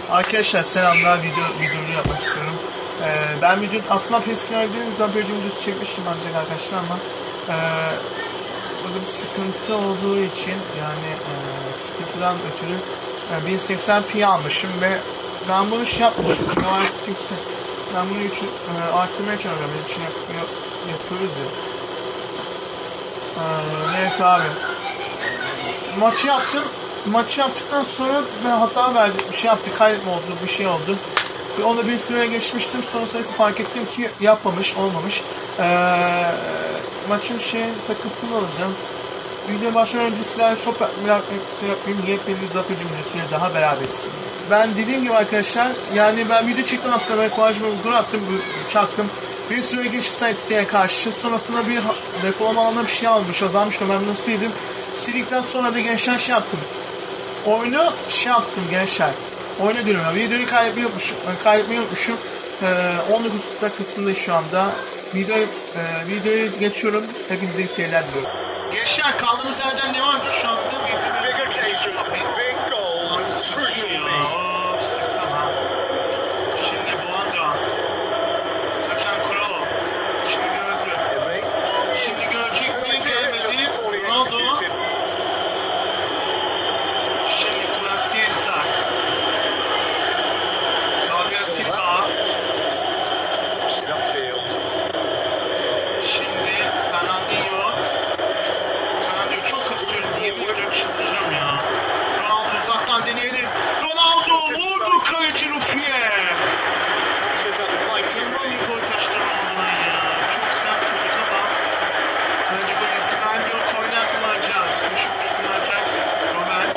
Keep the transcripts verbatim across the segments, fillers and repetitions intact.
Arkadaşlar selamlar, video videoyu yapmak istiyorum. Ee, ben video aslında Peskinler'den Zafer videosu çekmiştim ancak arkadaşlar ama e, burada bir sıkıntı olduğu için yani e, sıkıntıdan ötürü e, bin seksen p almışım ve ben bunu şey yapmışım. Ben bunu için e, arttırmaya çalışıyorum. Benim için yap, yap, yapıyoruz ya. E, neyse abi. Maçı yaptım. Maçı yaptıktan sonra ben hata verdim, bir şey yaptı, kaybetme oldu, bir şey oldu. Ve onu bir sıraya geçmiştim, sonra sonra fark ettim ki yapmamış, olmamış. Ee, maçın şey takısını alacağım. Video başlamadan önce silahı çok yapmayayım, yepyeni Zafer cümlesiyle daha beraberiz. Ben dediğim gibi arkadaşlar, yani ben video çektim aslında, ben kolajımı dur attım, çaktım. Bir sıraya geçiş sayfaya karşı, sonrasında bir depolama alanına bir şey almış, azalmıştım, ben bunu sildim. Sildikten sonra da gençler şey yaptım. Oyunu şey yaptım gençler. Oyunu diyorum ya. Videoyu kaybetmeyi unutmuşum. Kaybetmeyi unutmuşum. Ee, on dokuz dakikasında şu anda. Videoyu, e, videoyu geçiyorum. Hepinize iyi seyirler diliyorum. Gençler kaldığımız yerden devam ediyor şu anda. Big occasion, big goal, crucial me. Tamam. Şimdi Boğanga. Hakem Kuralo. Şimdi gördü. Şimdi görecek mi? Görmedi. Ronaldo. Şimdi Klasiyesa. Gabriel Silva. Şimdi Fernandinho. Fernandinho çok hızlı diye bir öyle çıldıracağım ya. Ronaldo uzaktan deneyelim. Ronaldo vurdu kaleci Rufiye. Kemal gol taştı Ronaldo'dan ya. Çok sert vurdu ama. Kaleci gol izin vermiyor. Korner kullanacağız. Köşe kuşu kullanacak. Roman.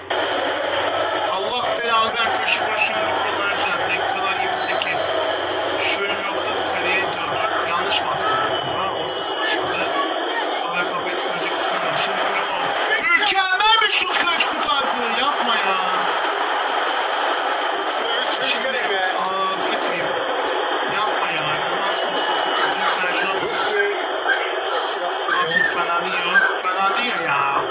Allah belanı ver köşe kuşunu kullanacak. Dakikalar yirmi sekiz. Şöyle bir noktada kaleye dönüyor. Yanlış mı astı? Tamam. Ortası başladı. Haber kapıyı sıkacak sıkacak. Şimdi Kurama. Mükemmel bir şut kaleci kurtardı. Yapma ya. Şimdi ağzını kırayım. Yapma ya. İnanılmaz pozisyon. Kurtardı Sercan. Aferin Fernandinho. Fernandinho ya.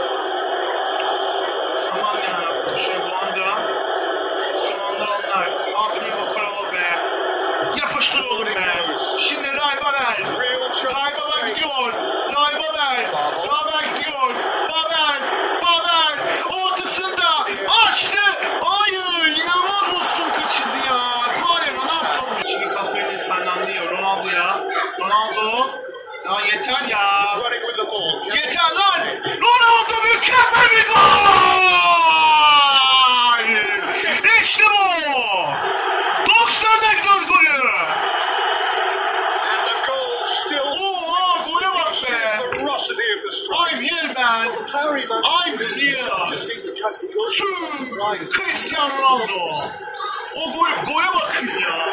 Aman ya. Şey bu anda. Son anda onlar. Aferin o Kuralo be. Yapıştır oğlum be. Şimdi Ray Babel. Ray Babel gidiyor. Ray Babel. Babel gidiyor. Babel. Babel. Ortasında. Açtı. Hayır. İnanılmaz olsun kaçırdı ya. Var ya Ronaldo. Şimdi kafayı Fernandinho. Ronaldo'ya. Ronaldo. Ya yeter ya. Yeter lan. Ronaldo mükemmel bir gol. İşte bu. doksan dakika golü. Oha gole bak be. I'm here man. I'm here. Tüm Cristiano Ronaldo. O gol, gole bakın ya.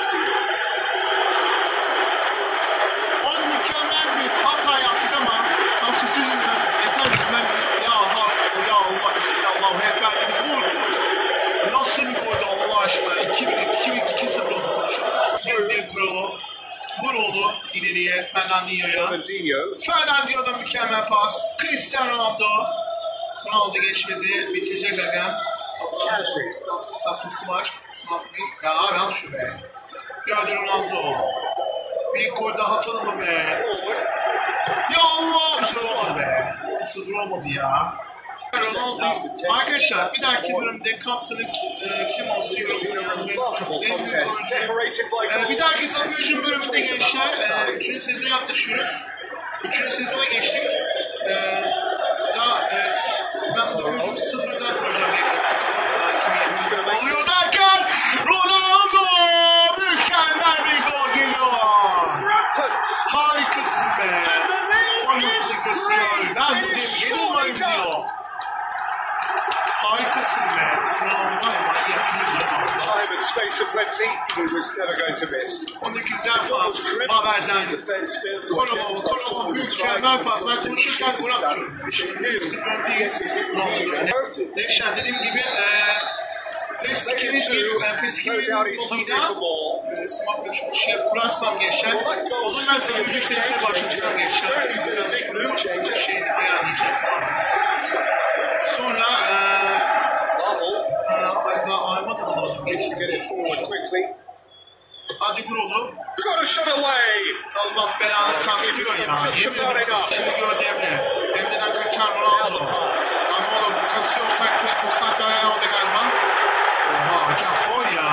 O mükemmel bir hata yaptık ama kaskısı yüzünden yeter yüzünden ya Allah ya Allah Bismillah hep verdik vur. Nasıl bir goldü Allah aşkına? iki bir iki sıfır oldu konuşalım. Bir Kuralo. Vur oldu ileriye Fernandinho'ya. Fernandinho'da mükemmel pas. Cristiano Ronaldo. Ronaldo geçmedi. Bitirecek Agam. Kasması var. Ya abi al şu be. Gördü Ronaldo. Bir gol daha atalım mı be? Ya Allah! Bir şey olmadı be. Bir şey olmadı ya. Ronaldo. Arkadaşlar bir dahaki bölümde kaptanı e, kim olsun yorumunu yazmayı e, bir dahaki Zafer'cim bölümünde gençler e, üçüncü sezona yaklaşıyoruz. Üçüncü sezona geçtik. E, daha e, ben Zafer'cim sıfırdan projem bekliyorum. Oluyor derken Ronaldo mükemmel bir gol geliyor. Harikasın be. Formasını gösteriyor. Ben buradayım. Yeni umarım diyor. Harikasın be. Ronaldo var ya manyak yüzüyor. Time and space of plenty, he was never going to miss. Ondaki güzel pas. Babel'den. Koloma, Koloma mükemmel pas. Ben konuşurken gol atıyorum. Şimdi sıfır değil. Ronaldo. Değişen dediğim gibi eee PES iki bin moduyla Smack'la şey kurarsam gençler onun ben sana ücret serisine başlayacağım gençler. Güzel şeyini ayarlayacağım. Sonra eee daha vuramadı mı? Geç. Get it forward quickly. Hadi vur onu. Got a shot away. Allah belanı kastırıyor ya. Yemin ederim. Şimdi gördü Emre. Emre'den kaçan Ronaldo. Ama oğlum kasıyor olsak olsak daha ne oldu galiba? Oha hocam gol ya.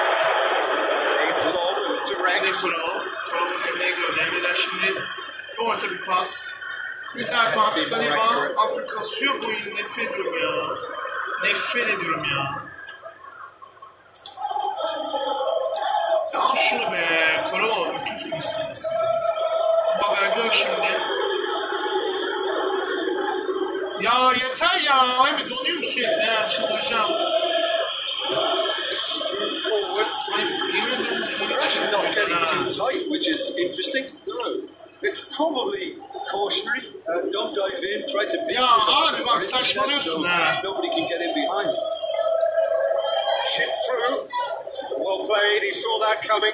A blob Ne direct. kuru? Emre'yi gördü. Emre'den şimdi orta bir pas. Güzel pas. Saliba az bir kasıyor bu oyun. Nefret ediyorum ya. Nefret ediyorum ya. Ya al şunu be. Korola öküz gibisiniz. Haber gör şimdi. Ya yeter ya. Ay donuyor mu sürekli ya? Çıldıracağım. Scoot forward. Ay yemin ederim. They're actually not getting too tight, which is interesting. No. It's probably cautionary. Uh, don't dive in. Try to beat Ya abi bak saçmalıyorsun ha. Nobody can get in behind. Chip through. Well played. He saw that coming.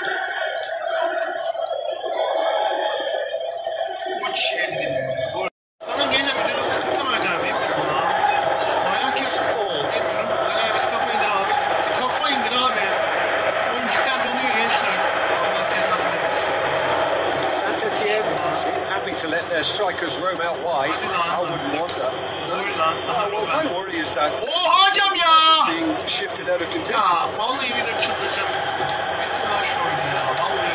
Bu şey dedi. Sana gene bir de sıkıntı mı acaba bilmiyorum ya. Bayağı kes bol. Bilmiyorum. Hani biz kafa indir abi. Kafa indir abi. Oyun cidden donuyor gençler. Allah cezanı vermesin. Saint-Etienne happy to let their strikers roam out wide. I wouldn't want that. Oy lan. Uh, well, my worry is that Oha hocam ya. being shifted out of contention. Ya vallahi bir de çıldıracağım. Bitir lan şu oyunu ya. Vallahi.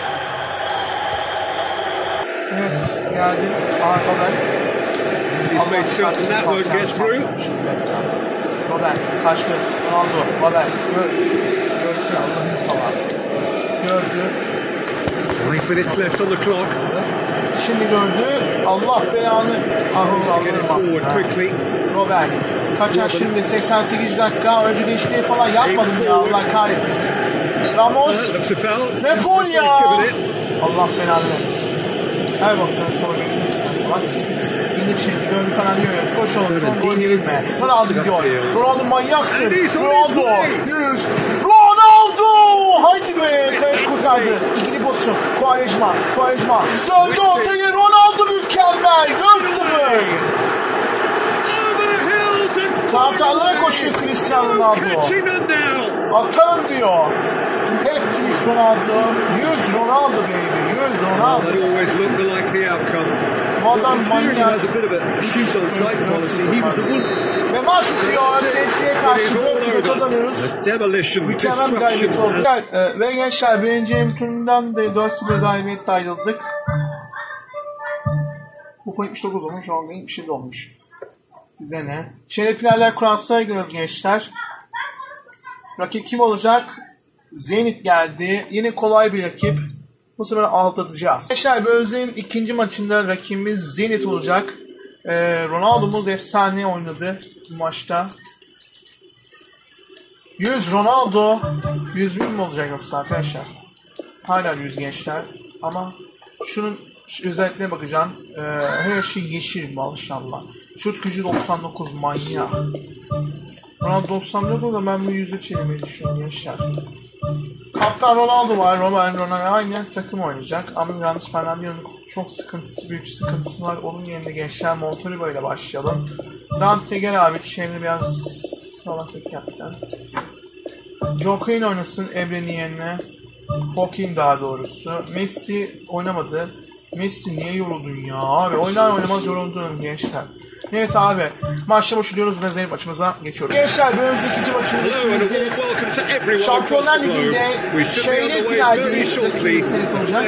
Evet geldim. Arka ben. He's made certain that won't get through. Robert kaçtı. Ronaldo. Robert gör. Görsün Allah'ın sana. Gördü. Five minutes left on the clock. Şimdi gördü. Allah belanı. Ah Get it Allah'ım. forward quickly. Robert. Kaçar şimdi seksen sekiz dakika. Önce değişikliği falan yapmadım ya. Allah kahretmesin. Ramos. That looks a foul. Ne foul ya? He's given it. Allah belanı vermesin. Her baktan foul gelir sen salak mısın? İndir şimdi gördü falan diyor ya. Koş oğlum son gol gelinme. Ronaldo gidiyor. Ronaldo manyaksın. Ronaldo. Yüz. Ronaldo. Haydi be. Kayış kurtardı. İkili pozisyon. Quaresma. Quaresma. Döndü ortayı. Ronaldo mükemmel. dört sıfır. Taraftarlara koşuyor Cristiano Ronaldo. Atarım diyor. Hat-trick Ronaldo. yüz Ronaldo baby. yüz Ronaldo. That always looked the likely outcome. Bu adam Considering he manyak. has a bit of a shoot on sight policy, he was the one. Ve maç bitiyor. Chelsea'ye karşı dört sıfır kazanıyoruz. Demolition, Mükemmel bir galibiyet destruction. oldu. Ee, Ve gençler birinci yarı turundan da dört sıfır galibiyetle ayrıldık. Bu yetmiş dokuz olmuş. Şu anda yetmiş yedi olmuş. Bize ne? Çeyrek finaller kurasına gidiyoruz gençler. Rakip kim olacak? Zenit geldi. Yine kolay bir rakip. Bu sefer aldatacağız. Gençler Bözle'nin ikinci maçında rakibimiz Zenit olacak. Ee, Ronaldo'muz efsane oynadı bu maçta. yüz Ronaldo. yüz bin mi olacak yoksa arkadaşlar? Hala yüz gençler. Ama şunun özelliklerine bakacağım. Ee, her şey yeşil maşallah. Şut gücü doksan dokuz manyak. Ronaldo doksan dokuz da ben bu yüzü çevirmeyi düşünüyorum gençler. Kaptan Ronaldo var. Roman Ronaldo aynı takım oynayacak. Ama yalnız Fernandinho'nun çok sıkıntısı, büyük sıkıntısı var. Onun yerine gençler Montolivo ile başlayalım. Dante gel abi. Şeyini biraz salaklık yaptı. Joaquin oynasın Emre'nin yerine. Joaquin daha doğrusu. Messi oynamadı. Messi niye yoruldun ya abi? Oynar oynamaz yoruldun gençler. Neyse abi. Maçta başlıyoruz ve Zenit maçımıza geçiyoruz. Gençler bölümümüz ikinci maçımızda Zenit. Şampiyonlar Ligi'nde çeyrek finalde Zenit olacak.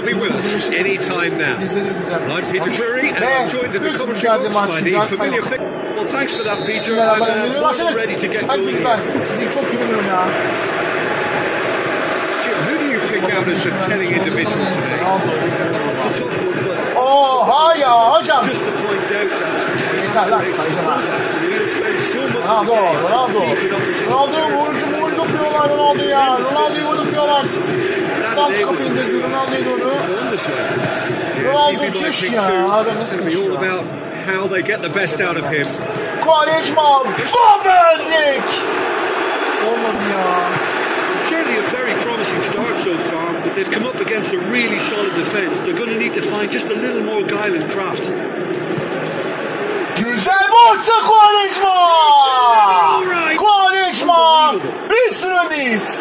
Ve büyük mücadele maçıyla kaymak. Well, thanks for that, Peter. I'm Bismillahirrahmanirrahim. uh, all ready to get Hadi going çocuklar. here. Sizi çok güveniyorum ya. Who do you pick out as the telling individual today? It's a tough one, but Oha ya hocam. just to point out that Yeter lan kayacağım ha. we'll spend so much of Ronaldo, the game Ronaldo. deep in opposition. Ronaldo'yu vurdu, vurdu diyorlar Ronaldo ya. Ronaldo'yu vurdu diyorlar. Tam kapıyı indirdi Ronaldo'yu doğru. Ronaldo çüş ya. Adam nasıl It's all kaçıyor? about how they get the best out of him. Quaresma. Babelnik. Olmadı ya. Certainly a very promising start so far, but they've come up against a really solid defence. They're going to need to find just a little more guile and craft. Güzel orta Quaresma. Quaresma. unstoppable. Bir sürü öndeyiz.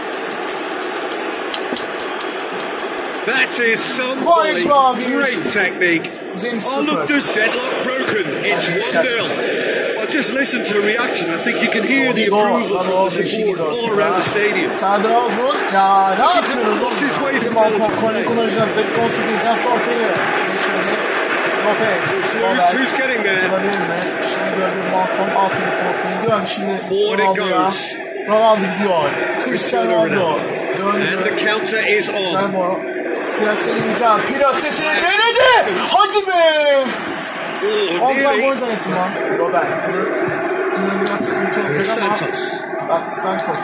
That is some What is wrong? great technique. Zenit Oh look, sıfır. there's deadlock broken. It's one nil. Well, just listen to the reaction. I think you can hear the approval from the support all around the stadium. Serdar Azmun. Ya ne yapıyoruz? Lost his way from Malcolm Belgium Konik today. kullanacak. Dakika on sekiz yaptı ortaya. Geçmedi. Lopez. Who's, who's getting there? Olabilir mi? Şimdi gördüm Malcolm. Aferin Malcolm. Gör şimdi Forward it Ronaldo'ya. goes. Ronaldo gidiyor. Cristiano Ronaldo. And the Döndü. counter is on. Fermo. Plasesini imkan. Plasesini denedi. Hadi be. Oh, Az daha gol nearly. zannettim lan. Robert. İnanılmaz sıkıntı olacak ama. Santos. Bak Santos.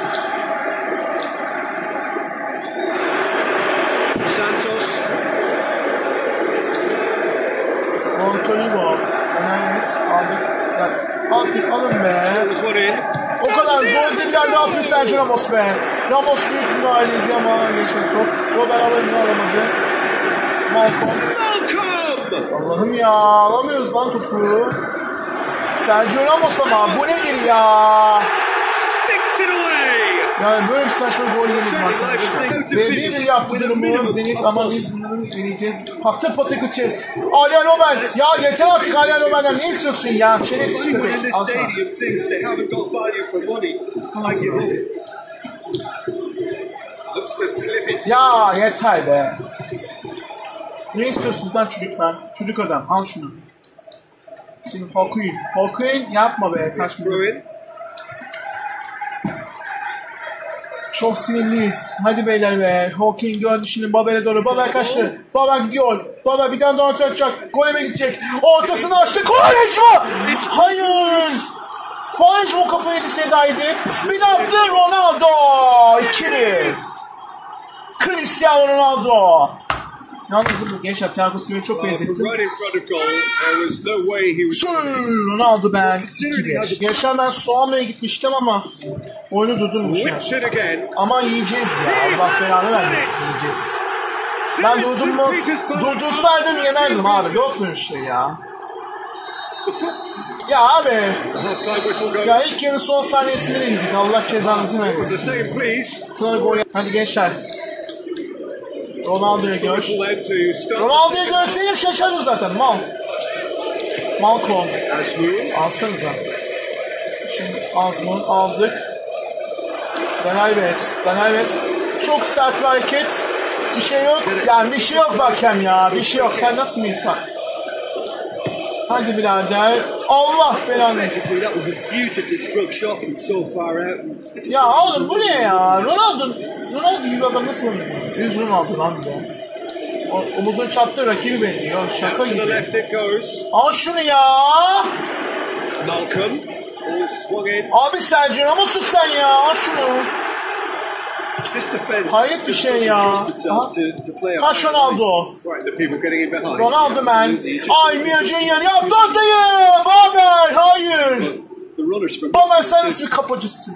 Santos. Montolivo. Analiz aldık. Ya, artık alın be. Throws one in. O kadar zor değiller. Ne yapıyor Sergio Ramos be? Ramos büyük bir müdahaleydi ama geçmek yok. Robert alınca alamadı. Malcolm. Malcolm! Allah'ım ya. Alamıyoruz lan topu. Sergio Ramos ama bu nedir ya? Sticks it away! Yani böyle bir saçma gol yemedim arkadaşlar. Ve bir bir yaptı durumu Zenit ama biz bunu deneyeceğiz. Patır patır gideceğiz. Arjen Robben. Ya yeter artık Arjen Robben'den ne istiyorsun ya? Şerefsiz Everyone in köpek. this Al sana. stadium thinks they haven't got value for money. I give up. Looks to slip it. Ya yeter be. Ne istiyorsunuz lan çocuklar? Çocuk adam al şunu. Şimdi Hokuyun. Hokuyun yapma be taş bizi. Throw in. Çok sinirliyiz. Hadi beyler be. Hawking gördü şimdi Babel'e doğru. Babel kaçtı. Babel gidiyor. Babel bir tane daha atacak. Gole mi gidecek? Ortasını açtı. Quaresma! Hayır! Quaresma o kapıyı yedi Seda'ydı. Bir de yaptı Ronaldo. iki bir. Cristiano Ronaldo. Yalnız bu gençler Thiago Silva'yı çok benzettim. Right in front of goal, there was no way he was. Sür Ronaldo ben iki bir. Geçen ben Soğanlı'ya gitmiştim ama oyunu durdurmuşlar. Whips it again. Ama yiyeceğiz ya. Allah belanı vermesin yiyeceğiz. Ben durdurmaz, durdursaydım yemezdim abi. Yok mu şey ya? Ya abi. Half-time whistle goes. Ya ilk yarı son saniyesinde de yedik. Allah cezanızı The vermesin. same, please. Sonra gol. Hadi gençler. Ronaldo'ya gör. Whistle then to start. Ronaldo'ya görseniz şaşarım zaten. Mal. Malcolm. Asmun. Alsanıza. Şimdi Azmun aldık. Danalves. Danalves. Çok sert bir hareket. Bir şey yok. Yani bir şey yok Bakem ya. Bir şey yok. Sen nasıl bir insan? Hadi birader. Allah belanı. Technically, that was a beautifully struck shot from so far out. Ya oğlum bu ne ya? Ronaldo. Ronaldo gibi adam nasıl oynuyor? Yüz Ronaldo lan bir de. O- Omuzunu çattı rakibi bekliyor. Şaka To the gibi. left it goes. Al şunu ya. Malcolm. All swung in. Abi Sergio Ramos'un sen ya. Al şunu. This defense Hayret bir şey doesn't ya. trust itself Aha. to, to play up. Kaç Ronaldo? Frighten the people getting in behind. Ronaldo man. Ay Mia Junior yaptı ortayı. Babel. Hayır. The runners from Babel sen nasıl bir kapıcısın?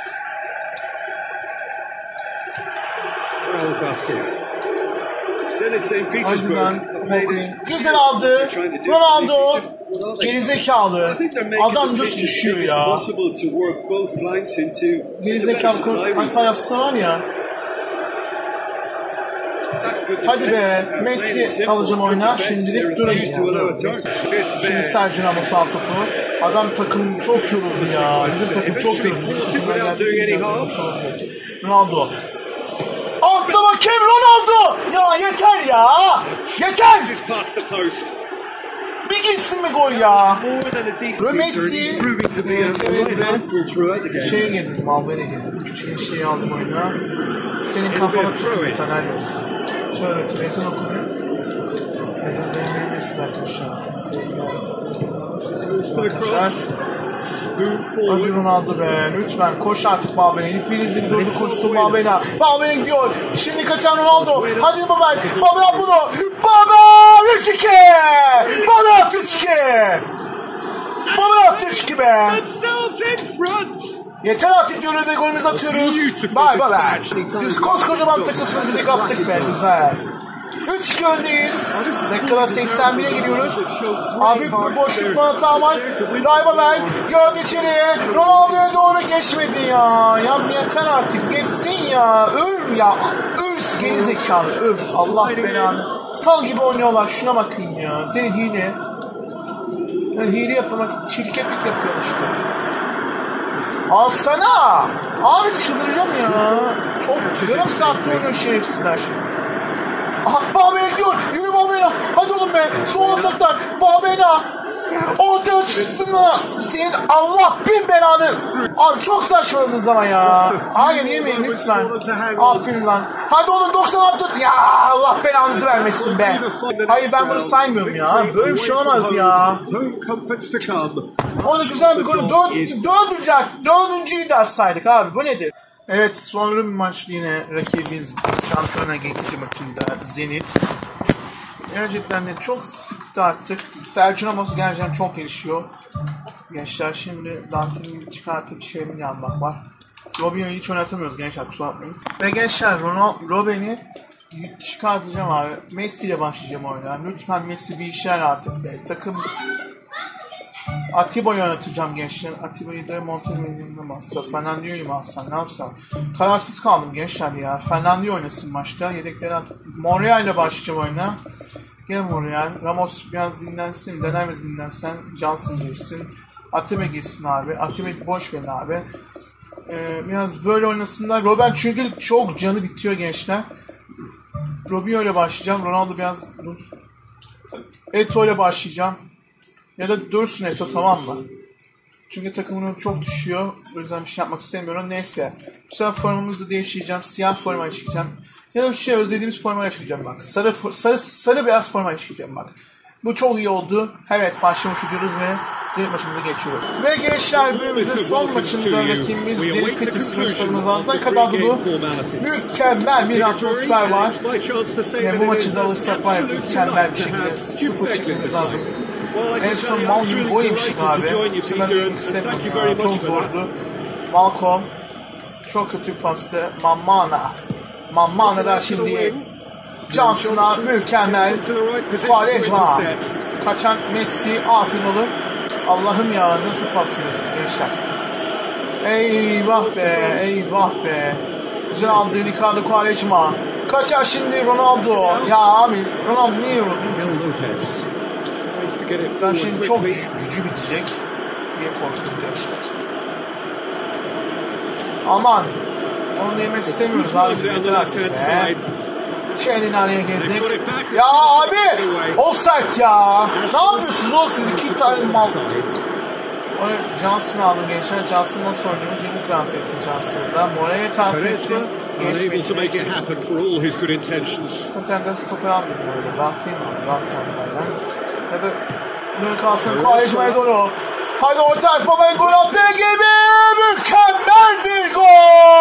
Raul Garcia. Zenit Saint Petersburg Ardından have made Hawking. it. Güzel aldı. Ronaldo. Gerizekalı. I think they're making Adam the nasıl pitch as düşüyor big as ya? possible to work both flanks into Gerizekalı into the hata yapsa var ya. That's good Hadi be. defense. Uh, plain and Messi simple. alacağım Good oyuna. defense. Şimdilik They durun refuse to allow a ya. turn. Şimdi Sergio Ramos al topu. Adam takım çok yoruldu ya. Bizim takım çok yoruldu. Takımlar geldi, biraz oldu. Ronaldo. Atla bakayım Ronaldo. Ya yeter ya. Yeter. Past the post. Bir gitsin mi gol ya? More than a decent Ve return. Messi. He's proving to be a Evet, right evet. handful throughout the game. Şeye geldim, Malber'e geldim. Küçük enişteyi aldım oyuna. Senin kafana tuttum Tanermes. Şöyle ki ezan okunuyor. Ezan denilmesi arkadaşlar. Arkadaşlar. Spoon Hadi forward. Ronaldo be. Lütfen koş artık Malber'e. Hepinizin durdu koşsun Malber'e. Malber'e gidiyor. Şimdi kaçan Ronaldo. Hadi Babel. Babel yap bunu. Babel üç iki. Babel attı üç iki. Babel attı üç iki be. Themselves in front. Yeter artık diyoruz ve golümüzü atıyoruz. Bay bay. Siz koskocaman takılsınız dedik attık be güzel. üç iki öndeyiz. Dakikada seksen bire giriyoruz. Abi bir boşluk hata var. Raybabel gördü içeriye. Ronaldo'ya doğru geçmedi ya. Ya yeter artık. Geçsin ya. Öl ya. Öl geri zekalı. Öl. Allah belanı. Tal gibi oynuyorlar. Şuna bakın ya. Senin hile. Yani hile yapmak, çirkeflik yapıyor işte. Alsana. Abi çıldıracağım ya. Çok yarım saatte oynuyor şerefsizler. Aha Babena gidiyor. Yürü Babena. Hadi oğlum be. Son ataklar. Babena. Ortaya çıksana. Senin Allah bin belanı. Abi çok saçmaladınız ama ya. Hayır yemeyin lütfen. Aferin lan. Hadi oğlum doksan altı. Ya Allah belanızı vermesin be. Hayır ben bunu saymıyorum ya. Böyle bir şey olmaz ya. O da güzel bir gol. Dördüncü, dördüncüyü de saydık abi. Bu nedir? Evet sonra bir maç yine rakibimiz Şampiyonlar Ligi maçında Zenit. Gerçekten de çok sıktı artık. Selçuk Ramos gerçekten çok gelişiyor. Gençler şimdi Dante'nin çıkartıp çevirini yanmak var. Robinho'yu hiç oynatamıyoruz gençler kusura bakmayın. Ve gençler Robin'i çıkartacağım abi. Messi ile başlayacağım oyuna. Lütfen Messi bir işler artık be. Takım Atiba'yı oynatacağım gençler. Atiba'yı da Montenegro'ya mı alsam? Fernandinho'yu mu alsam? Ne yapsam? Kararsız kaldım gençler ya. Fernandinho oynasın maçta. Yedekleri at. Monreal ile başlayacağım oyuna. Gel Monreal. Ramos biraz dinlensin. Denemez dinlensen. Johnson geçsin. Atiba geçsin abi. Atiba boş verin abi. Ee, biraz böyle oynasınlar. Robben çünkü çok canı bitiyor gençler. Robinho ile başlayacağım. Ronaldo biraz Eto'o ile başlayacağım. Ya da dursun Eto tamam mı? Çünkü takımının çok düşüyor. O yüzden bir şey yapmak istemiyorum. Neyse. Bu sefer formamızı değiştireceğim. Siyah formaya çıkacağım. Ya da bir şey özlediğimiz formaya çıkacağım bak. Sarı, sarı, sarı beyaz formaya çıkacağım bak. Bu çok iyi oldu. Evet başlamış ucuruz ve Zenit maçımıza geçiyoruz. Ve gençler bölümümüzün son maçında rakibimiz Zenit Katis maçlarımız ağzına kadar dolu. Mükemmel bir atmosfer var. Ve bu maçı da alırsak var ya mükemmel bir şekilde sıfır çıkmamız lazım. En son Malcolm'u gol yemiştik abi. Şimdi ben yemek istemiyorum. Çok zordu. Malcolm çok kötü pastı. Mamana. Mamana'dan şimdi Johnson'a mükemmel. Quaresma. Kaçan Messi. Aferin oğlum. Allah'ım ya nasıl pas veriyorsunuz gençler. Eyvah be. Eyvah be. Güzel aldı Ricardo Quaresma. Kaçar şimdi Ronaldo. Ya abi Ronaldo niye yoruldu? Ben şimdi çok gücü bitecek diye korktum gençler. Aman. Onu yemek istemiyoruz abi. Yeter artık be. Şeyinin araya girdik. Ya abi. Offside ya. Ne yapıyorsunuz oğlum siz iki tane mal. Onu Johnson'ı aldım gençler. Johnson nasıl oynuyoruz? Yeni transfer ettim Johnson'da. Mora'ya transfer ettim. Geçmedi. Zaten da stoper aldım böyle. Dante'yi mi aldım? Dante'yi aldım. Ya da bunu kalsın Quaresma'ya doğru. Hadi orta açmamaya gol attığı gibi mükemmel bir gol!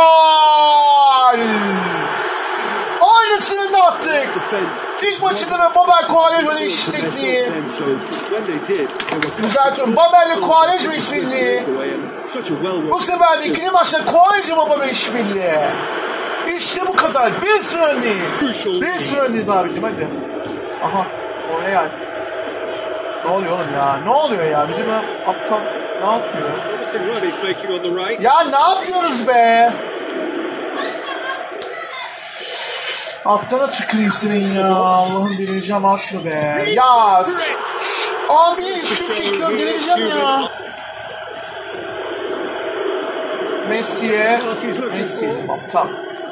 Aynısını da attık. İlk maçında da Babel Quaresma'nın işbirliği. Düzeltiyorum. Babel'le Quaresma işbirliği. Bu sefer de ikili maçta Quaresma Babel işbirliği. İşte bu kadar. Bir sıra öndeyiz. Bir sıra öndeyiz abicim hadi. Aha. Oraya. Ne oluyor oğlum ya? Ne oluyor ya? Bizim aptal ne yapıyor? Ya ne yapıyoruz be? Alttan tüküreyim senin ya. Allah'ım delireceğim al şunu be. Ya abi şu çekiyorum delireceğim ya. Messi'ye. Messi aptal.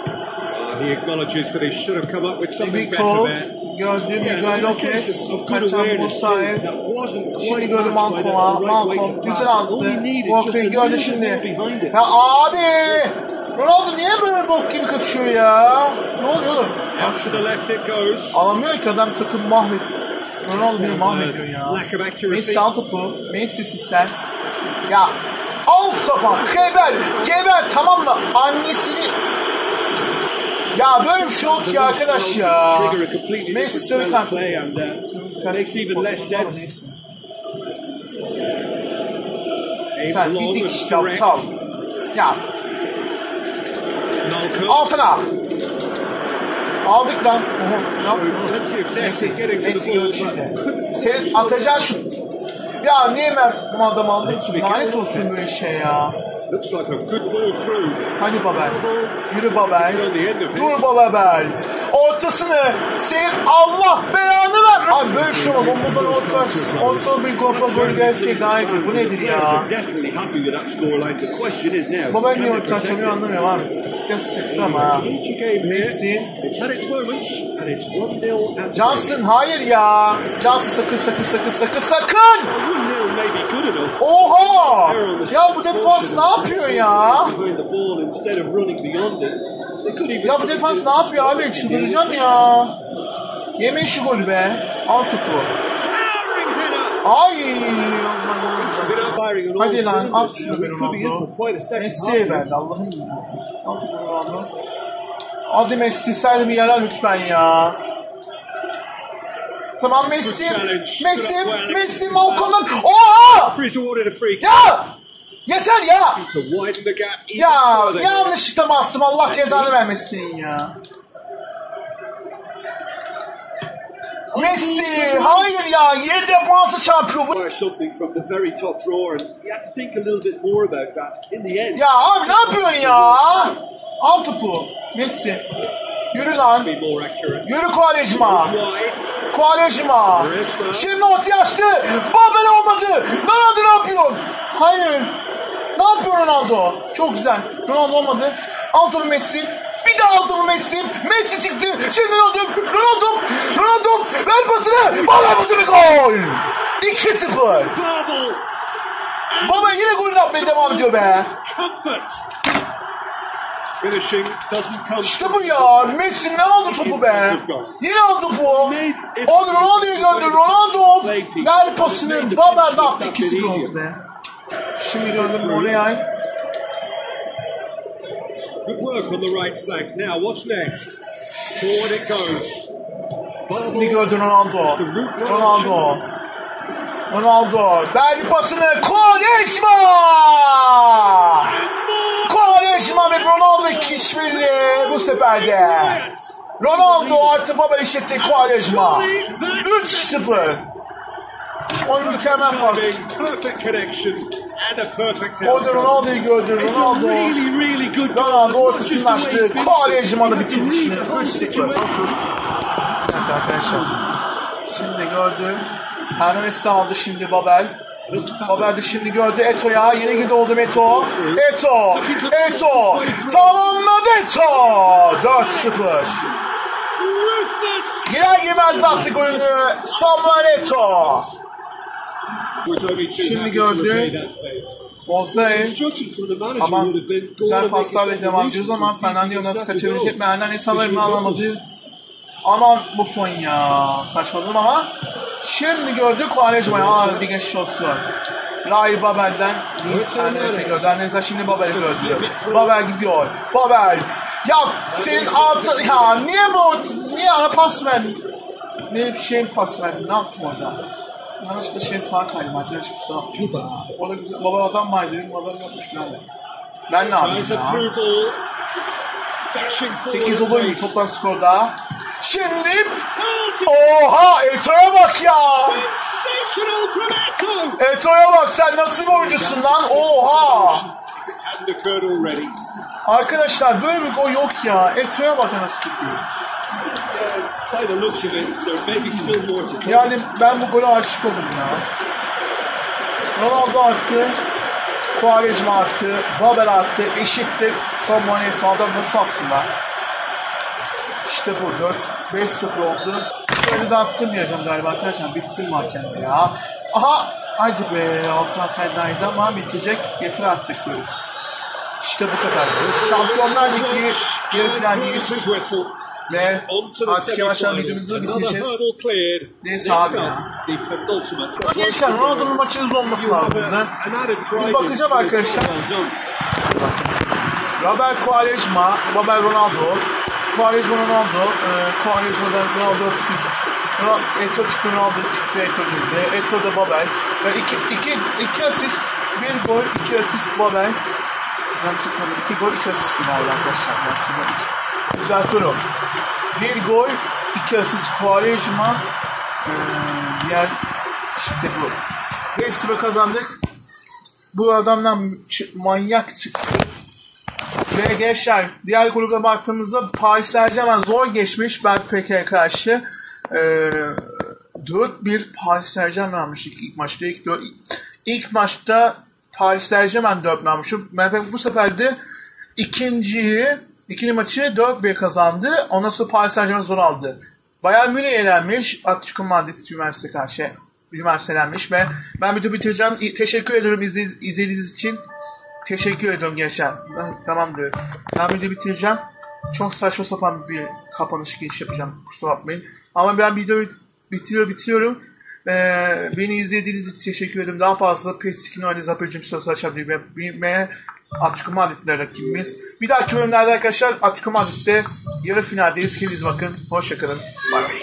Biko gördüğüm Miguel Lopez kaçan Musa'ya şimdi gördüm Malcolm'a Malcolm güzel attı Walker'ı gördü şimdi ya abi Ronaldo niye böyle bok gibi kaçıyor ya ne oluyor oğlum alamıyor ki adam takım mahvet Ronaldo beni mahvediyor ya Messi al topu Messi'sin sen ya al topu Geber Geber tamam mı annesini ya böyle bir şey yok ya arkadaş ya. Messi sarı kart. Sen bir dikiş aptal. Ya. Al sana. Aldık lan. Oho. Neyse. Neyse gördü şimdi. Senin atacağın şu... Ya niye ben adam aldım ki? Lanet olsun böyle şey ya. Looks like a good ball through. Hadi Babel. Yürü Babel. Dur Babel. Ortasını senin Allah belanı ver. Abi böyle şey olmaz. Buradan orta, orta bir korkma gol gelseydi daha iyi. Bu nedir ya? Babel niye orta açamıyor anlamıyorum abi. Biraz sıktı ama ha. Messi. Johnson hayır ya. Johnson sakın sakın sakın sakın sakın. Oha. Ya bu defans ne yapıyor ya? Ya bu defans ne yapıyor abi? Çıldıracağım ya. Yemeyin şu golü be. Al topu. Ay. Hadi lan at şunu be Ronaldo. Messi'ye verdi Allah'ım ya. Al topu Ronaldo. Hadi Messi sen de bir yara lütfen ya. Tamam Messi. Messi. Messi Malcolm'dan. Oha. Ya. Yeter ya. Ya yanlışlıkla bastım. Allah cezanı vermesin ya. Messi hayır ya. Yedi defansı çarpıyor bu. Ya abi ne yapıyorsun ya? Al topu. Messi. Yürü lan. Yürü Quaresma. Quaresma. Şimdi ortaya açtı. Babel olmadı. Ronaldo ne yapıyor? Hayır. Ne yapıyor Ronaldo? Çok güzel. Ronaldo olmadı. Al topu Messi. Bir daha al topu Messi. Messi çıktı. Şimdi Ronaldo. Ronaldo. Ronaldo. Ver pasını. Babel buldu bir gol. iki sıfır. Babel yine golünü atmaya devam ediyor be. İşte bu ya. Messi ne aldı topu be? Yine aldı topu. O Ronaldo'yu gördü. Ronaldo ver pasını. Babel de attı. iki sıfır oldu be. Şimdi gördüm Moreal. Good work on the right flank. Now what's next? Forward it goes. Şimdi gördü Ronaldo. Ronaldo. Ronaldo. Verdi pasını. Quaresma. Quaresma ve Ronaldo iki işbirliği bu sefer de. Ronaldo artı Babel eşitti Quaresma. üç sıfır. Onun mükemmel pas. Orada Ronaldo'yu gördü. Ronaldo. Ronaldo ortasını açtı. Quaresma'da bitirdi şimdi. üç sıfır. Evet arkadaşlar. Şimdi gördü. Hernandez de aldı şimdi Babel. Babel de şimdi gördü Eto'ya. Yeni gibi oldu Eto. Eto. Eto. Tamamladı Eto. dört sıfır. Girer girmez de attı golünü. Samuel Eto. Şimdi gördü. Bozda'yı. Ama güzel paslarla devam ediyoruz ama Fernando'yu nasıl kaçırabilecek mi? Hernandez alayını alamadı. Aman Buffon ya. Saçmaladım ama. Şimdi gördük Quaresma'yı. Hadi geçmiş olsun. Rai Babel'den Hernandez'e gördü. Hernandez'den şimdi Babel'i gördü. Babel gidiyor. Babel. Ya senin altı... Ya niye bu... Niye ana pas verdin? Ne bir şey pas verdin? Ne yaptım orada? Yanlışlıkla şey sağ kaydım arkadaşım. O da güzel. Baba adam var dedim. Adam yokmuş nerede? Ben ne yapayım ya? sekiz olur mu toplam skorda? Şimdi oha Eto'ya bak ya. Eto'ya bak sen nasıl bir oyuncusun lan? Oha. Arkadaşlar böyle bir gol yok ya. Eto'ya bak nasıl sıkıyor. Yani ben bu gole aşık oldum ya. Ronaldo attı. Quaresma attı. Babel attı. Eşittir. Samuel Eto'dan nasıl attılar? İşte bu. dört beş sıfır oldu. Böyle de attırmayacağım galiba arkadaşlar. Bitsin mahkemede ya. Aha. Hadi be. Altın saydaydı ama bitecek. Yeter artık diyoruz. İşte bu kadar. Şampiyonlar Ligi yarı finaldeyiz. Ve artık yavaş yavaş videomuzu bitireceğiz. Neyse abi ya. Gençler Ronaldo'nun maçınız olması lazımdı. Bir bakacağım arkadaşlar. Robert Quaresma, Babel Ronaldo. Quaresma Ronaldo. Quaresma'dan Ronaldo asist. Eto çıktı, Ronaldo çıktı, Eto girdi. Eto da Babel. Yani iki, iki, iki asist, bir gol, iki asist Babel. Yanlış hatırlamıyorum. İki gol, iki asist galiba arkadaşlar. Güzel durum. Bir gol, iki asist Quaresma. Ee, diğer işte bu. beş sıfır kazandık. Bu adamdan manyak çıktı. Ve gençler diğer gruba baktığımızda Paris Saint-Germain zor geçmiş Benfica'ya karşı. Ee, dört bir Paris Saint-Germain almış ilk, ilk maçta. İlk, ilk maçta Paris Saint-Germain dört bir almış. Bu sefer de ikinciyi, ikinci maçı dört bir kazandı. Ondan sonra Paris Saint-Germain zor aldı. Bayern Münih elenmiş. Atletico Madrid Juventus'e karşı Juventus elenmiş ve ben videoyu bitireceğim. Teşekkür ederim izledi- izlediğiniz için. Teşekkür ederim gençler. Tamamdır. Ben videoyu bitireceğim. Çok saçma sapan bir kapanış giriş yapacağım. Kusura bakmayın. Ama ben videoyu bitiriyor bitiriyorum. Ee, beni izlediğiniz için teşekkür ederim. Daha fazla PES ikinin oynayacağız. Yapacağım söz açabilmeye Atletico Madrid'le rakibimiz. Bir dahaki bölümlerde arkadaşlar Atletico Madrid'de yarı finaldeyiz. Kendinize bakın. Hoşçakalın. Bye bye.